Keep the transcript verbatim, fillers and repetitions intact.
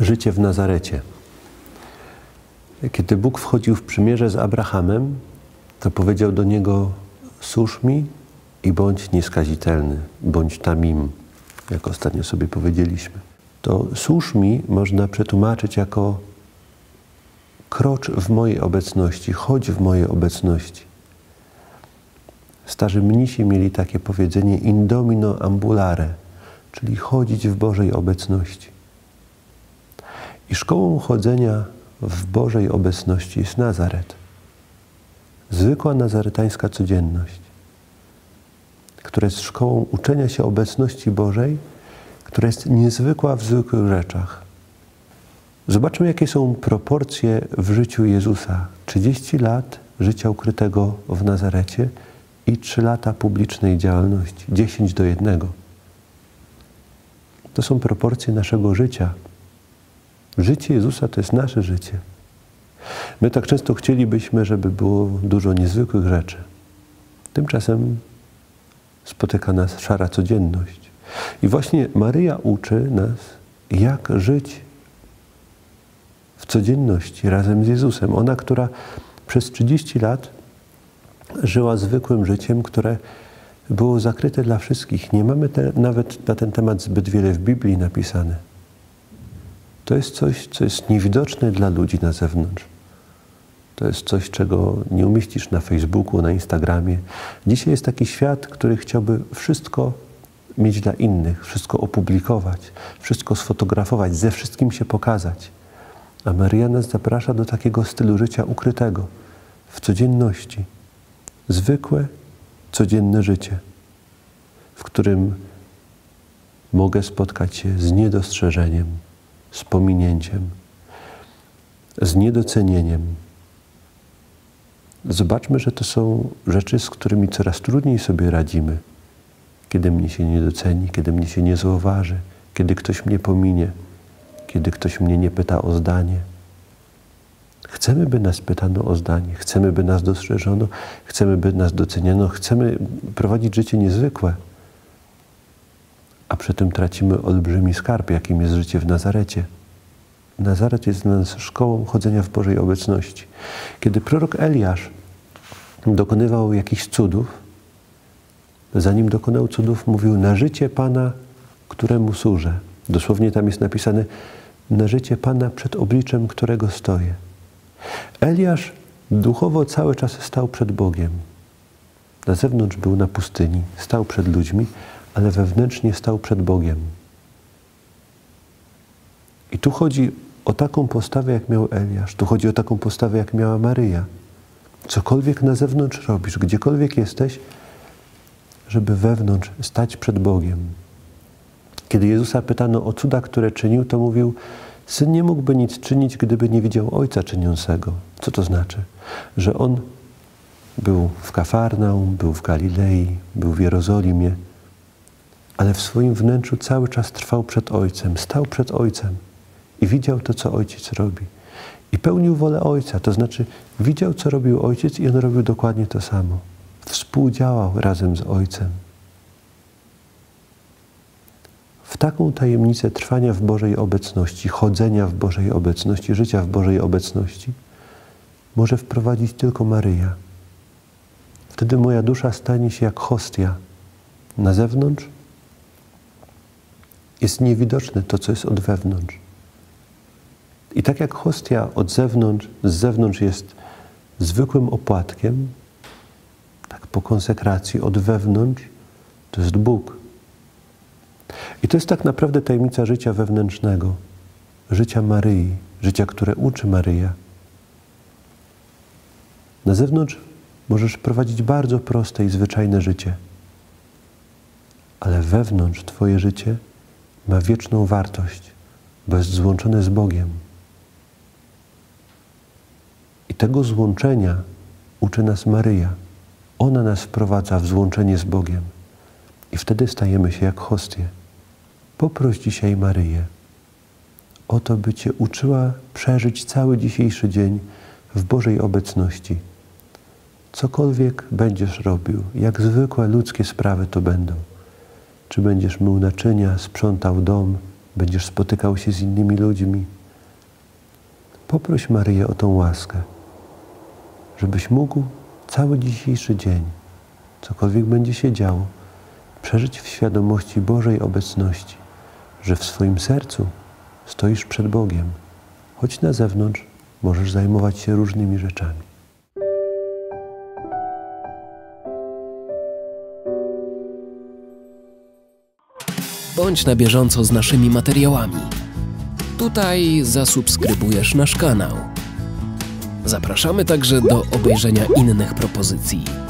życie w Nazarecie. Kiedy Bóg wchodził w przymierze z Abrahamem, to powiedział do niego: służ mi i bądź nieskazitelny, bądź tamim, jak ostatnio sobie powiedzieliśmy. To służ mi można przetłumaczyć jako krocz w mojej obecności, chodź w mojej obecności. Starzy mnisi mieli takie powiedzenie in domino ambulare, czyli chodzić w Bożej obecności. I szkołą chodzenia w Bożej obecności jest Nazaret. Zwykła nazaretańska codzienność, która jest szkołą uczenia się obecności Bożej, która jest niezwykła w zwykłych rzeczach. Zobaczmy, jakie są proporcje w życiu Jezusa. trzydzieści lat życia ukrytego w Nazarecie i trzy lata publicznej działalności. dziesięć do jednego. To są proporcje naszego życia. Życie Jezusa to jest nasze życie. My tak często chcielibyśmy, żeby było dużo niezwykłych rzeczy. Tymczasem spotyka nas szara codzienność. I właśnie Maryja uczy nas, jak żyć w codzienności razem z Jezusem. Ona, która przez trzydzieści lat żyła zwykłym życiem, które było zakryte dla wszystkich. Nie mamy te, nawet na ten temat zbyt wiele w Biblii napisane. To jest coś, co jest niewidoczne dla ludzi na zewnątrz. To jest coś, czego nie umieścisz na Facebooku, na Instagramie. Dzisiaj jest taki świat, który chciałby wszystko mieć dla innych, wszystko opublikować, wszystko sfotografować, ze wszystkim się pokazać. A Maryja nas zaprasza do takiego stylu życia ukrytego, w codzienności. Zwykłe, codzienne życie, w którym mogę spotkać się z niedostrzeżeniem, z pominięciem, z niedocenieniem. Zobaczmy, że to są rzeczy, z którymi coraz trudniej sobie radzimy. Kiedy mnie się nie doceni, kiedy mnie się nie zauważy, kiedy ktoś mnie pominie, kiedy ktoś mnie nie pyta o zdanie. Chcemy, by nas pytano o zdanie, chcemy, by nas dostrzeżono, chcemy, by nas doceniono, chcemy prowadzić życie niezwykłe, a przy tym tracimy olbrzymi skarb, jakim jest życie w Nazarecie. Nazaret jest dla nas szkołą chodzenia w Bożej obecności. Kiedy prorok Eliasz dokonywał jakichś cudów, zanim dokonał cudów, mówił: na życie Pana, któremu służę. Dosłownie tam jest napisane: na życie Pana, przed obliczem którego stoję. Eliasz duchowo cały czas stał przed Bogiem. Na zewnątrz był na pustyni, stał przed ludźmi, ale wewnętrznie stał przed Bogiem. I tu chodzi o taką postawę, jak miał Eliasz. Tu chodzi o taką postawę, jak miała Maryja. Cokolwiek na zewnątrz robisz, gdziekolwiek jesteś, żeby wewnątrz stać przed Bogiem. Kiedy Jezusa pytano o cuda, które czynił, to mówił: Syn nie mógłby nic czynić, gdyby nie widział Ojca czyniącego. Co to znaczy? Że On był w Kafarnaum, był w Galilei, był w Jerozolimie, ale w swoim wnętrzu cały czas trwał przed Ojcem, stał przed Ojcem i widział to, co Ojciec robi. I pełnił wolę Ojca, to znaczy widział, co robił Ojciec i On robił dokładnie to samo. Współdziałał razem z Ojcem. W taką tajemnicę trwania w Bożej obecności, chodzenia w Bożej obecności, życia w Bożej obecności może wprowadzić tylko Maryja. Wtedy moja dusza stanie się jak hostia. Na zewnątrz jest niewidoczne to, co jest od wewnątrz. I tak jak hostia od zewnątrz, z zewnątrz jest zwykłym opłatkiem, tak po konsekracji od wewnątrz to jest Bóg. I to jest tak naprawdę tajemnica życia wewnętrznego, życia Maryi, życia, które uczy Maryja. Na zewnątrz możesz prowadzić bardzo proste i zwyczajne życie, ale wewnątrz Twoje życie ma wieczną wartość, bo jest złączone z Bogiem. I tego złączenia uczy nas Maryja. Ona nas wprowadza w złączenie z Bogiem. I wtedy stajemy się jak hostie. Poproś dzisiaj Maryję o to, by Cię uczyła przeżyć cały dzisiejszy dzień w Bożej obecności. Cokolwiek będziesz robił, jak zwykłe ludzkie sprawy to będą. Czy będziesz mył naczynia, sprzątał dom, będziesz spotykał się z innymi ludźmi, Poproś Maryję o tą łaskę, żebyś mógł cały dzisiejszy dzień, cokolwiek będzie się działo, przeżyć w świadomości Bożej obecności, że w swoim sercu stoisz przed Bogiem, choć na zewnątrz możesz zajmować się różnymi rzeczami. Bądź na bieżąco z naszymi materiałami. Tutaj zasubskrybujesz nasz kanał. Zapraszamy także do obejrzenia innych propozycji.